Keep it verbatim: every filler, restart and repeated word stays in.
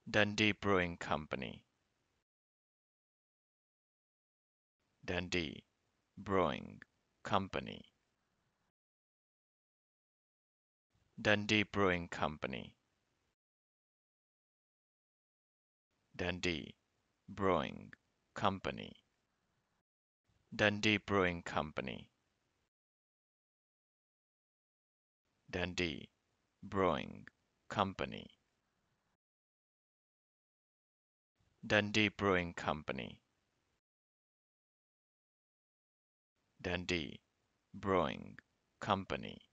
Dundee Brewing Company. Dundee Brewing Company. Dundee Brewing Company. Dundee Brewing Company. Dundee Brewing Company. Dundee Brewing Company. Dundee Brewing Company. Dundee Brewing Company.